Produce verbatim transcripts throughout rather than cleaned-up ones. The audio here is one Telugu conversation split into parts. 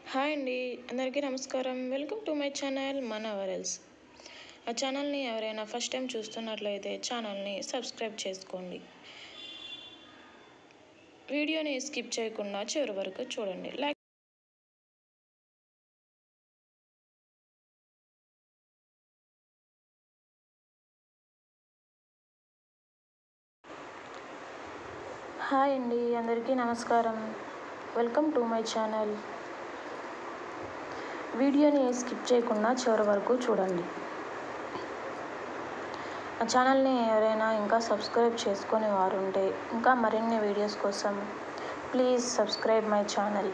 హాయ్ అండి, అందరికీ నమస్కారం. వెల్కమ్ టు మై ఛానల్ మన వరల్స్. ఆ ఛానల్ని ఎవరైనా ఫస్ట్ టైం చూస్తున్నట్లయితే ఛానల్ని సబ్స్క్రైబ్ చేసుకోండి. వీడియోని స్కిప్ చేయకుండా చివరి వరకు చూడండి. లైక్ హాయ్ అండి, అందరికీ నమస్కారం. Welcome to my channel. వీడియోని స్కిప్ చేయకుండా చివరి వరకు చూడండి. ఆ ఛానల్ని ఎవరైనా ఇంకా సబ్స్క్రైబ్ చేసుకొని వారు ఉంటే ఇంకా మరిన్ని వీడియోస్ కోసం ప్లీజ్ సబ్స్క్రైబ్ మై ఛానల్.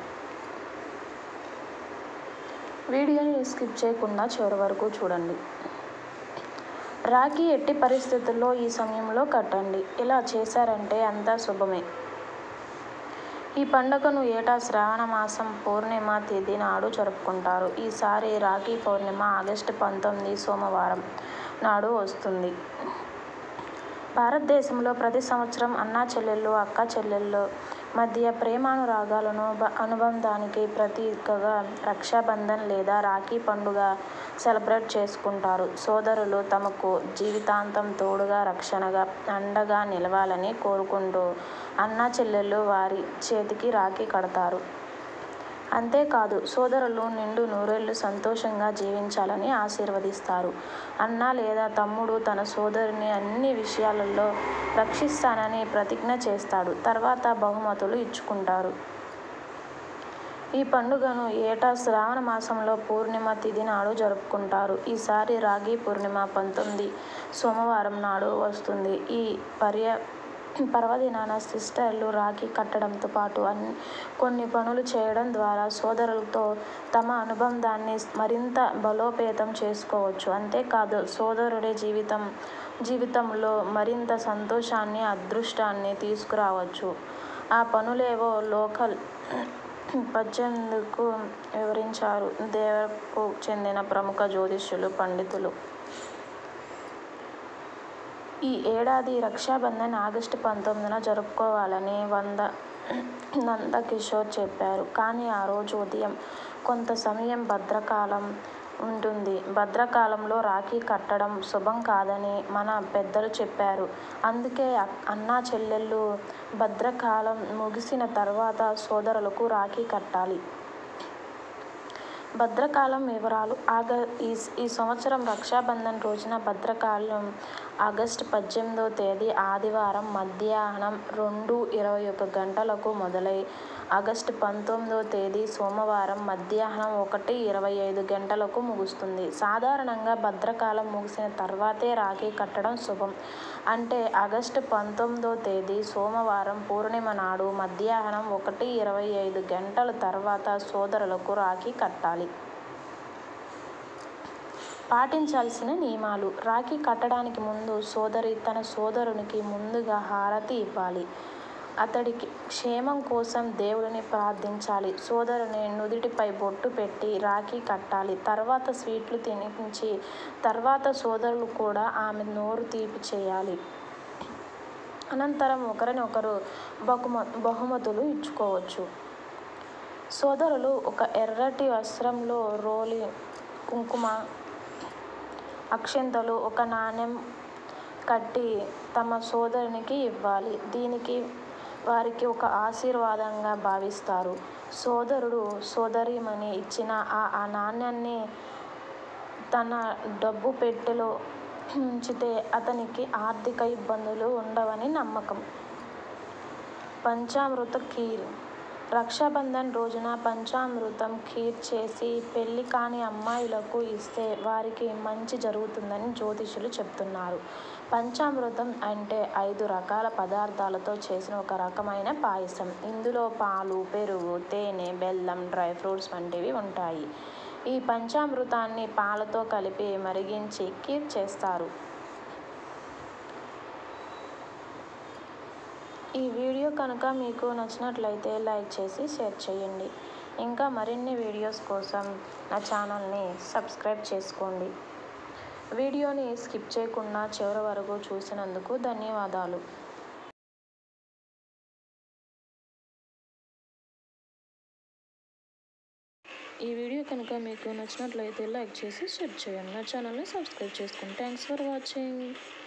వీడియోని స్కిప్ చేయకుండా చివరి వరకు చూడండి. రాఖీ ఎట్టి పరిస్థితుల్లో ఈ సమయంలో కట్టండి. ఇలా చేశారంటే అంతా శుభమే. ఈ పండుగను ఏటా శ్రావణ మాసం పూర్ణిమ తేదీ నాడు జరుపుకుంటారు. ఈసారి రాఖీ పౌర్ణిమ ఆగస్టు పంతొమ్మిది సోమవారం నాడు వస్తుంది. భారతదేశంలో ప్రతి సంవత్సరం అన్నా చెల్లెళ్ళు, అక్క చెల్లెళ్ళ మధ్య ప్రేమానురాగాలను అనుబంధానికి ప్రతీకగా రక్షాబంధన్ లేదా రాఖీ పండుగ సెలబ్రేట్ చేసుకుంటారు. సోదరులు తమకు జీవితాంతం తోడుగా, రక్షణగా, అండగా నిలవాలని కోరుకుంటూ అన్నా చెల్లెళ్ళు వారి చేతికి రాఖీ కడతారు. అంతేకాదు, సోదరులు నిండు నూరేళ్లు సంతోషంగా జీవించాలని ఆశీర్వదిస్తారు. అన్న లేదా తమ్ముడు తన సోదరుని అన్ని విషయాలలో రక్షిస్తానని ప్రతిజ్ఞ చేస్తాడు. తర్వాత బహుమతులు ఇచ్చుకుంటారు. ఈ పండుగను ఏటా శ్రావణ మాసంలో పూర్ణిమ తిథి నాడు జరుపుకుంటారు. ఈసారి రాఖీ పూర్ణిమ పంతొమ్మిది సోమవారం నాడు వస్తుంది. ఈ పర్య పర్వదినాన సిస్టర్లు రాఖీ కట్టడంతో పాటు అన్ని కొన్ని పనులు చేయడం ద్వారా సోదరులతో తమ అనుబంధాన్ని మరింత బలోపేతం చేసుకోవచ్చు. అంతేకాదు, సోదరుడి జీవితం జీవితంలో మరింత సంతోషాన్ని, అదృష్టాన్ని తీసుకురావచ్చు. ఆ పనులేవో లోకల్ పద్దెనిమిదికు వివరించారు దేవరకు చెందిన ప్రముఖ జ్యోతిష్యులు, పండితులు. ఈ ఏడాది రక్షాబంధన్ ఆగస్టు పంతొమ్మిదిన జరుపుకోవాలని వంద నందకిషోర్ చెప్పారు. కానీ ఆ రోజు ఉదయం కొంత సమయం భద్రకాలం ఉంటుంది. భద్రకాలంలో రాఖీ కట్టడం శుభం కాదని మన పెద్దలు చెప్పారు. అందుకే అన్నా చెల్లెళ్ళు భద్రకాలం ముగిసిన తర్వాత సోదరులకు రాఖీ కట్టాలి. భద్రకాలం వివరాలు ఆగ ఈ ఈ సంవత్సరం రక్షాబంధన్ రోజున భద్రకాలం ఆగస్టు పద్దెనిమిదో తేదీ ఆదివారం మధ్యాహ్నం రెండు ఇరవై ఒక గంటలకు మొదలై ఆగస్టు పంతొమ్మిదో తేదీ సోమవారం మధ్యాహ్నం ఒకటి ఇరవై ఐదు గంటలకు ముగుస్తుంది. సాధారణంగా భద్రకాలం ముగిసిన తర్వాతే రాఖీ కట్టడం శుభం. అంటే ఆగస్టు పంతొమ్మిదో తేదీ సోమవారం పూర్ణిమ నాడు మధ్యాహ్నం ఒకటి ఇరవై ఐదు గంటల తర్వాత సోదరులకు రాఖీ కట్టాలి. పాటించాల్సిన నియమాలు. రాఖీ కట్టడానికి ముందు సోదరి తన సోదరునికి ముందుగా హారతి ఇవ్వాలి. అతడికి క్షేమం కోసం దేవుడిని ప్రార్థించాలి. సోదరుని నుదిటిపై బొట్టు పెట్టి రాఖీ కట్టాలి. తర్వాత స్వీట్లు తినిపించి తర్వాత సోదరులు కూడా ఆమె నోరు తీపి చేయాలి. అనంతరం ఒకరినొకరు బహుమ బహుమతులు ఇచ్చుకోవచ్చు. సోదరులు ఒక ఎర్రటి వస్త్రంలో రోలి కుంకుమ, అక్షింతలు, ఒక నాణెం కట్టి తమ సోదరునికి ఇవ్వాలి. దీనికి వారికి ఒక ఆశీర్వాదంగా భావిస్తారు. సోదరుడు సోదరీమణి ఇచ్చిన ఆ ఆ నాణ్యాన్ని తన డబ్బు పెట్టెలో ఉంచితే అతనికి ఆర్థిక ఇబ్బందులు ఉండవని నమ్మకం. పంచామృత ఖీర్. రక్షాబంధన్ రోజున పంచామృతం ఖీర్ చేసి పెళ్లి కాని అమ్మాయిలకు ఇస్తే వారికి మంచి జరుగుతుందని జ్యోతిష్యులు చెబుతున్నారు. పంచామృతం అంటే ఐదు రకాల పదార్థాలతో చేసిన ఒక రకమైన పాయసం. ఇందులో పాలు, పెరుగు, తేనె, బెల్లం, డ్రై ఫ్రూట్స్ వంటివి ఉంటాయి. ఈ పంచామృతాన్ని పాలతో కలిపి మరిగించి ఖీర్ చేస్తారు. ఈ వీడియో కనుక మీకు నచ్చినట్లయితే లైక్ చేసి షేర్ చేయండి. ఇంకా మరిన్ని వీడియోస్ కోసం నా ఛానల్ని సబ్స్క్రైబ్ చేసుకోండి. వీడియోని స్కిప్ చేయకుండా చివరి వరకు చూసినందుకు ధన్యవాదాలు. ఈ వీడియో కనుక మీకు నచ్చినట్లయితే లైక్ చేసి షేర్ చేయండి. నా ఛానల్ని సబ్స్క్రైబ్ చేసుకోండి. Thanks for watching.